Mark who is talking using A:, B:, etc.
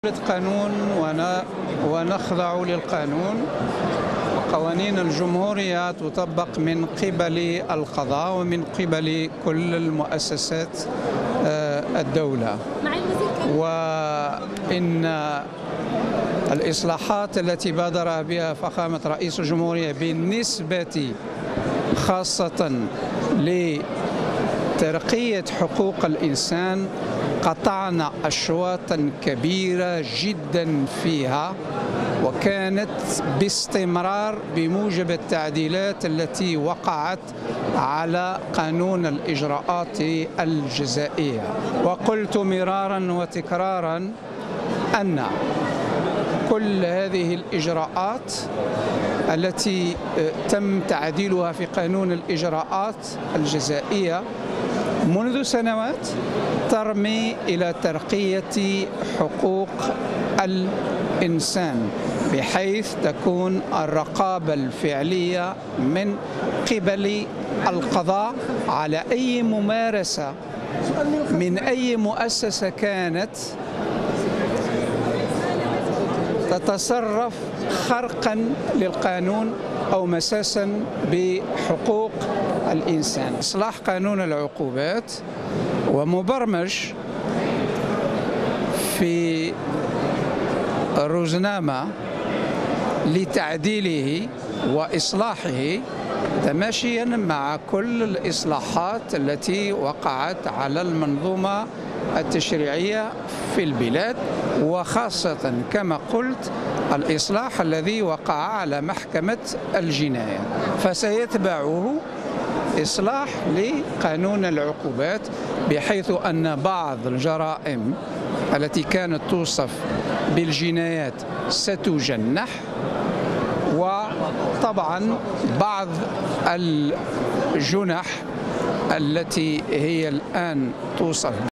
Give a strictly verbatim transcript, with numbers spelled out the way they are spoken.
A: قانون ونخضع للقانون. قوانين الجمهورية تطبق من قبل القضاء ومن قبل كل المؤسسات الدولة، وإن الإصلاحات التي بادر بها فخامة رئيس الجمهورية بالنسبة خاصة لترقية حقوق الإنسان قطعنا أشواطا كبيرة جدا فيها، وكانت باستمرار بموجب التعديلات التي وقعت على قانون الإجراءات الجزائية. وقلت مرارا وتكرارا أن كل هذه الإجراءات التي تم تعديلها في قانون الإجراءات الجزائية منذ سنوات ترمي إلى ترقية حقوق الإنسان، بحيث تكون الرقابة الفعلية من قبل القضاء على أي ممارسة من أي مؤسسة كانت تتصرف خرقا للقانون أو مساسا بحقوق الإنسان. إصلاح قانون العقوبات ومبرمج في الروزنامة لتعديله وإصلاحه تماشيا مع كل الإصلاحات التي وقعت على المنظومة التشريعية في البلاد، وخاصة كما قلت الإصلاح الذي وقع على محكمة الجناية. فسيتبعه إصلاح لقانون العقوبات، بحيث أن بعض الجرائم التي كانت توصف بالجنايات ستجنح، وطبعا بعض الجنح التي هي الآن توصف